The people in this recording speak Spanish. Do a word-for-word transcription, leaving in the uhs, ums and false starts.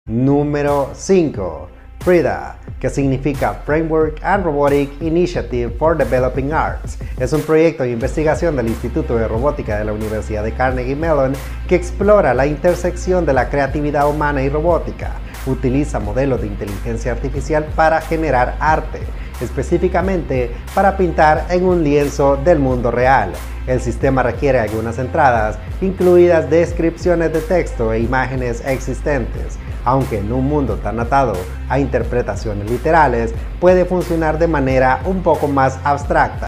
Número cinco. FRIDA, que significa Framework and Robotic Initiative for Developing Arts. Es un proyecto de investigación del Instituto de Robótica de la Universidad de Carnegie Mellon que explora la intersección de la creatividad humana y robótica. Utiliza modelos de inteligencia artificial para generar arte, específicamente para pintar en un lienzo del mundo real. El sistema requiere algunas entradas, incluidas descripciones de texto e imágenes existentes. Aunque en un mundo tan atado a interpretaciones literales, puede funcionar de manera un poco más abstracta.